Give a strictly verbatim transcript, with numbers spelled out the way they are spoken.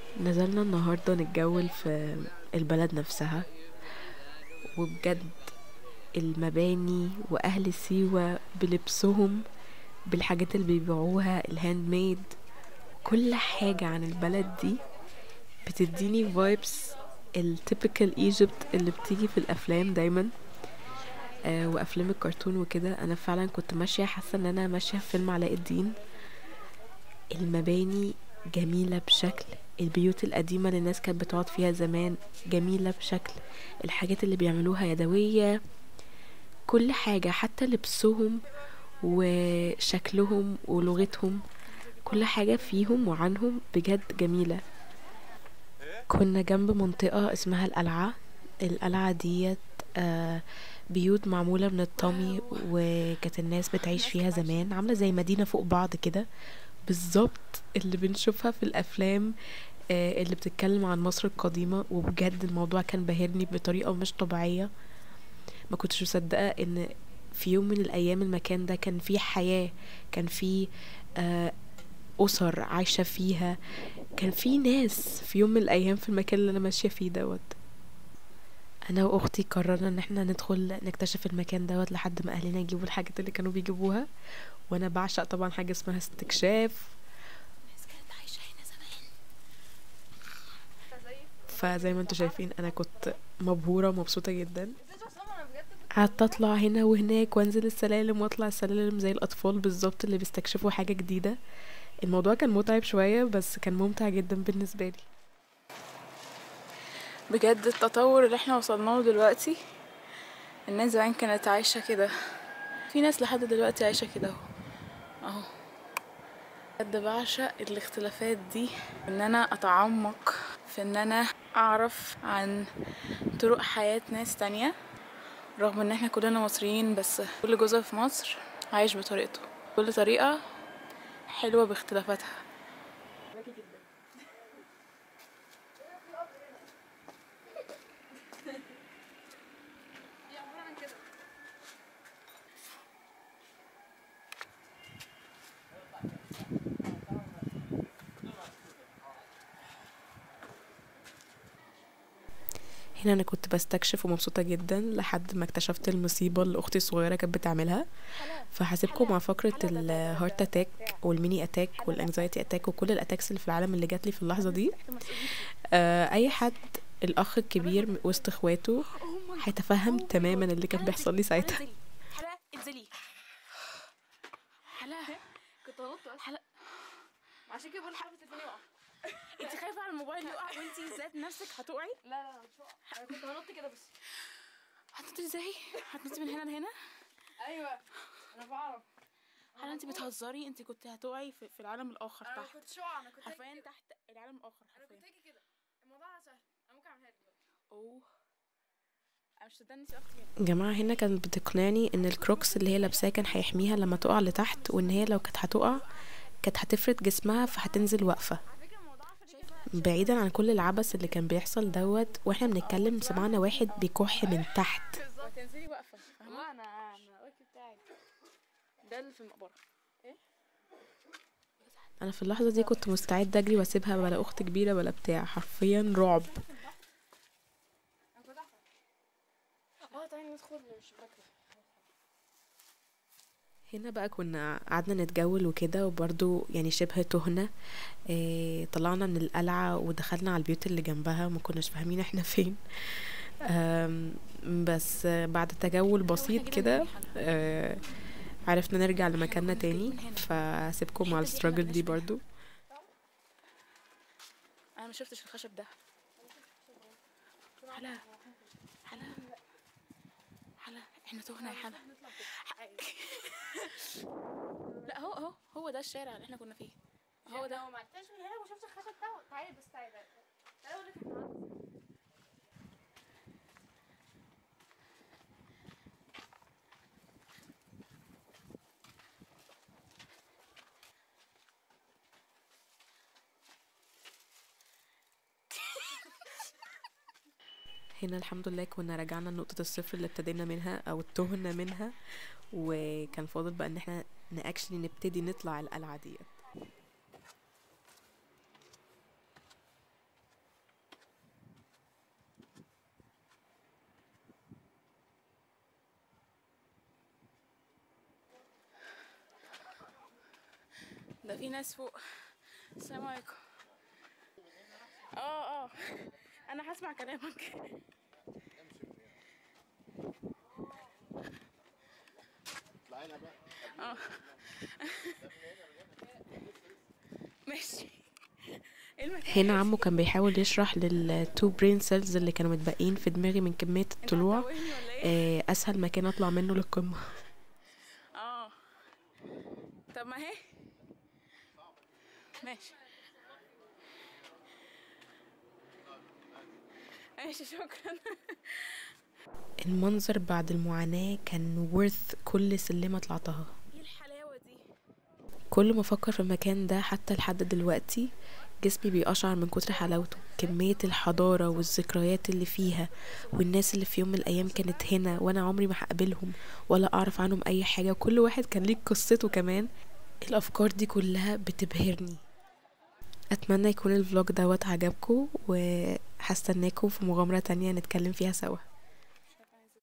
نزلنا النهاردة نتجول في البلد نفسها، وبجد المباني وأهل سيوة بلبسهم، بالحاجات اللي بيبيعوها الهاند ميد، كل حاجة عن البلد دي بتديني فايبس التيبيكال ايجيبت اللي بتيجي في الافلام دايما. آه وافلام الكرتون وكده. انا فعلا كنت ماشيه حاسه ان انا ماشيه في فيلم علاء الدين. المباني جميله بشكل، البيوت القديمه اللي الناس كانت بتقعد فيها زمان جميله بشكل، الحاجات اللي بيعملوها يدويه، كل حاجه، حتى لبسهم وشكلهم ولغتهم، كل حاجه فيهم وعنهم بجد جميله. كنا جنب منطقة اسمها القلعة. القلعة ديت آه بيوت معمولة من الطمي، وكانت الناس بتعيش فيها زمان، عاملة زي مدينة فوق بعض كده بالظبط، اللي بنشوفها في الأفلام آه اللي بتتكلم عن مصر القديمة. وبجد الموضوع كان باهرني بطريقة مش طبيعية. ما كنتش مصدقة ان في يوم من الأيام المكان ده كان فيه حياة، كان فيه آه أسر عايشة فيها، كان في ناس في يوم من الايام في المكان اللي انا ماشيه فيه دوت. انا واختي قررنا ان احنا ندخل نكتشف المكان دوت لحد ما اهلنا يجيبوا الحاجات اللي كانوا بيجيبوها. وانا بعشق طبعا حاجه اسمها استكشاف. الناس كانت عايشه هنا زمان، فزي ما انتوا شايفين انا كنت مبهوره ومبسوطه جدا. قعدت اطلع هنا وهناك وانزل السلالم واطلع السلالم زي الاطفال بالظبط اللي بيستكشفوا حاجه جديده. الموضوع كان متعب شويه بس كان ممتع جدا بالنسبه لي. بجد التطور اللي احنا وصلنا له دلوقتي، الناس زمان كانت عايشة كده، في ناس لحد دلوقتي عايشة كده اهو اهو. بجد بعشق الاختلافات دي، ان انا اتعمق في ان انا اعرف عن طرق حياة ناس تانية، رغم ان احنا كلنا مصريين بس كل جزء في مصر عايش بطريقته، كل طريقة حلوة باختلافاتها. هنا انا كنت بستكشف ومبسوطه جدا لحد ما اكتشفت المصيبه اللي اختي الصغيره كانت بتعملها. فهسيبكم مع فقره الهارت اتاك والميني اتاك والانكزايتي اتاك وكل الاتاكس اللي في العالم اللي جات لي في اللحظه دي. آه اي حد الاخ الكبير وسط اخواته هيتفهم تماما اللي كان بيحصل لي ساعتها. حلا انزلي، حلا كنت غلطت حلا، عشان كده بقول حلا التليفون يقع. انت خايفه على الموبايل يقع وانت ذات نفسك هتقعي؟ لا لا مش هقع، انا كنت هنط كده بس. هتنطي ازاي؟ هتنطي من هنا لهنا؟ ايوه انا بعرف. هل انت بتهزري؟ انت كنت هتقعي في, في العالم الاخر تحت. انا ما كنتش هقع، انا كنت حرفيا تحت العالم الاخر. انا كنت هاجي كده، الموضوع سهل، انا ممكن اعملها لك. اوه انا مش مصدقه انتي اختي هنا. جماعه هنا كانت بتقنعني ان الكروكس اللي هي لابساه كان هيحميها لما تقع لتحت، وان هي لو كانت هتقع كانت هتفرد جسمها فهتنزل واقفه. بعيدا عن كل العبث اللي كان بيحصل دوت، واحنا بنتكلم سمعنا واحد بيكح من تحت. وهتنزلي واقفه، فاهمه؟ انا انا الوقت بتاعي ده اللي في المقبره. ايه انا في اللحظه دي كنت مستعده اجري واسيبها، بلا اخت كبيره بلا بتاع، حرفيا رعب. اه تعالي ندخل الشباك. هنا بقى كنا قعدنا نتجول وكده، وبرضو يعني شبه تهنا. إيه طلعنا من القلعة ودخلنا على البيوت اللي جنبها، ما كناش فاهمين احنا فين. آم، بس بعد تجول بسيط كده آه، عرفنا نرجع لمكاننا تاني. فسيبكم مع الستراجل دي برضو. انا ما شفتش الخشب ده. حلا حلا حلا احنا تهنا يا حلا. لا هو اهو هو ده الشارع اللي احنا كنا فيه، هو ده. هو ما عدتش من هنا وشفت الخشب ده. تعالي بس تعالي تعالي اقول لك احنا هنا الحمد لله كنا رجعنا لنقطة الصفر اللي ابتدينا منها او التهنا منها، وكان فاضل بقى ان احنا ناكشلي نبتدي نطلع القلعة ديت. ده في ناس فوق. السلام عليكم. اه اه انا هسمع كلامك. اه ماشي. هنا عمو كان بيحاول يشرح للتو برين سيلز اللي كانوا متبقين في دماغي من كمية الطلوع آه، اسهل مكان اطلع منه للقمة. اه طب ما هي ماشي ماشي شكرا. المنظر بعد المعاناة كان worth كل سلمة طلعتها. ايه الحلاوة دي. كل ما افكر في المكان ده حتى لحد دلوقتي جسمي بيقشعر من كتر حلاوته، كمية الحضارة والذكريات اللي فيها والناس اللي في يوم من الايام كانت هنا وانا عمري ما هقابلهم ولا اعرف عنهم اي حاجة، وكل واحد كان ليه قصته كمان. الافكار دي كلها بتبهرني. اتمنى يكون الفلوج دوت عجبكم، وهستناكم في مغامرة تانية نتكلم فيها سوا.